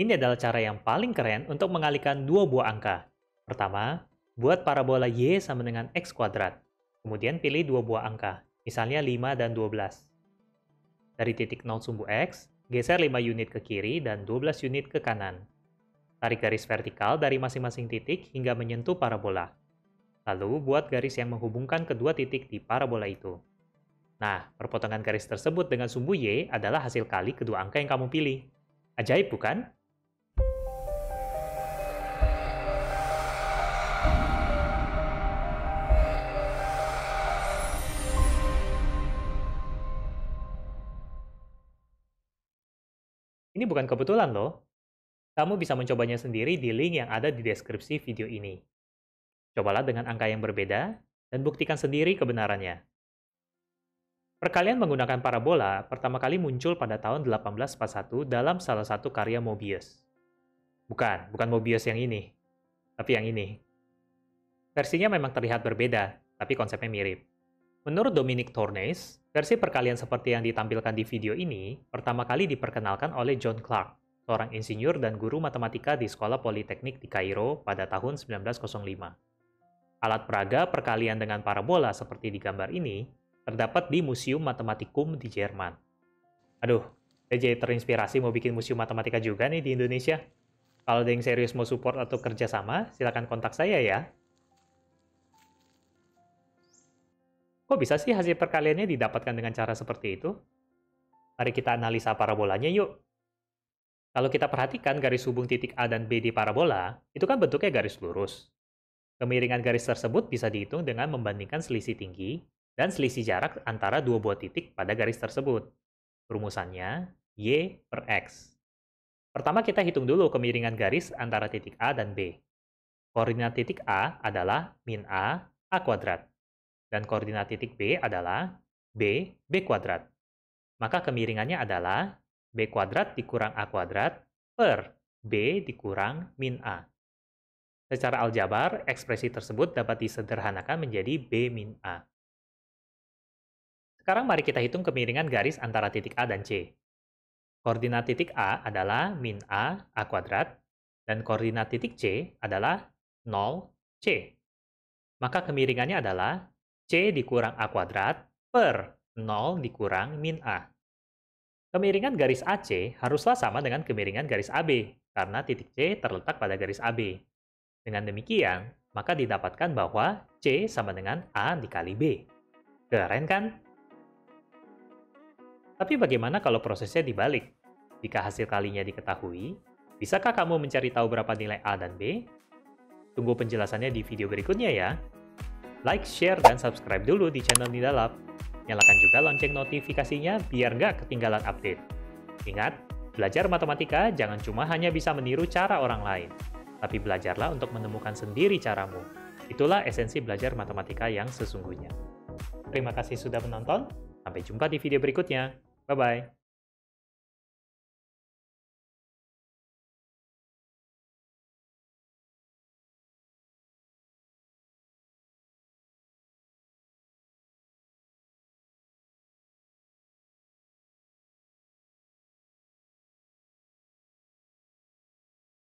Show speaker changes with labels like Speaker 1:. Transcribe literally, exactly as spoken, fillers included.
Speaker 1: Ini adalah cara yang paling keren untuk mengalihkan dua buah angka. Pertama, buat parabola Y sama dengan X kuadrat. Kemudian pilih dua buah angka, misalnya lima dan dua belas. Dari titik nol sumbu X, geser lima unit ke kiri dan dua belas unit ke kanan. Tarik garis vertikal dari masing-masing titik hingga menyentuh parabola. Lalu, buat garis yang menghubungkan kedua titik di parabola itu. Nah, perpotongan garis tersebut dengan sumbu Y adalah hasil kali kedua angka yang kamu pilih. Ajaib, bukan? Ini bukan kebetulan loh. Kamu bisa mencobanya sendiri di link yang ada di deskripsi video ini. Cobalah dengan angka yang berbeda, dan buktikan sendiri kebenarannya. Perkalian menggunakan parabola pertama kali muncul pada tahun delapan belas empat puluh satu dalam salah satu karya Mobius. Bukan, bukan Mobius yang ini, tapi yang ini. Versinya memang terlihat berbeda, tapi konsepnya mirip. Menurut Dominic Tornais, versi perkalian seperti yang ditampilkan di video ini pertama kali diperkenalkan oleh John Clark, seorang insinyur dan guru matematika di Sekolah Politeknik di Kairo pada tahun seribu sembilan ratus lima. Alat peraga perkalian dengan parabola seperti di gambar ini terdapat di Museum Mathematicum di Jerman. Aduh, saya jadi terinspirasi mau bikin museum matematika juga nih di Indonesia. Kalau ada yang serius mau support atau kerjasama, silakan kontak saya ya. Kok bisa sih hasil perkaliannya didapatkan dengan cara seperti itu? Mari kita analisa parabolanya yuk. Kalau kita perhatikan garis hubung titik A dan B di parabola, itu kan bentuknya garis lurus. Kemiringan garis tersebut bisa dihitung dengan membandingkan selisih tinggi dan selisih jarak antara dua buah titik pada garis tersebut. Rumusannya Y per X. Pertama kita hitung dulu kemiringan garis antara titik A dan B. Koordinat titik A adalah min A, A kuadrat. Dan koordinat titik B adalah B, B kuadrat. Maka kemiringannya adalah B kuadrat dikurang A kuadrat per B dikurang min A. Secara aljabar, ekspresi tersebut dapat disederhanakan menjadi B min A. Sekarang mari kita hitung kemiringan garis antara titik A dan C. Koordinat titik A adalah min A, A kuadrat, dan koordinat titik C adalah nol, C. Maka kemiringannya adalah C dikurang A kuadrat per nol dikurang min A. Kemiringan garis A C haruslah sama dengan kemiringan garis A B, karena titik C terletak pada garis A B. Dengan demikian, maka didapatkan bahwa C sama dengan A dikali B. Keren kan? Tapi bagaimana kalau prosesnya dibalik? Jika hasil kalinya diketahui, bisakah kamu mencari tahu berapa nilai A dan B? Tunggu penjelasannya di video berikutnya ya. Like, share, dan subscribe dulu di channel Nidalab. Nyalakan juga lonceng notifikasinya biar nggak ketinggalan update. Ingat, belajar matematika jangan cuma hanya bisa meniru cara orang lain, tapi belajarlah untuk menemukan sendiri caramu. Itulah esensi belajar matematika yang sesungguhnya. Terima kasih sudah menonton, sampai jumpa di video berikutnya. Bye-bye.